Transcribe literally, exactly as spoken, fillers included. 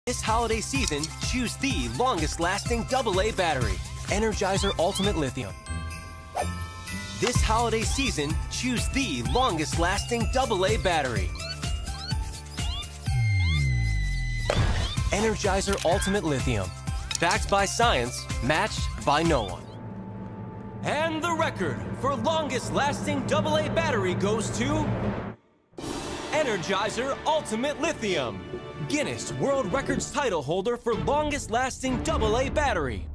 This holiday season, choose the longest-lasting double A battery, Energizer Ultimate Lithium. This holiday season, choose the longest-lasting double A battery, Energizer Ultimate Lithium. Backed by science, matched by no one. And the record for longest-lasting double A battery goes to Energizer Ultimate Lithium, Guinness World Records title holder for longest-lasting double A battery.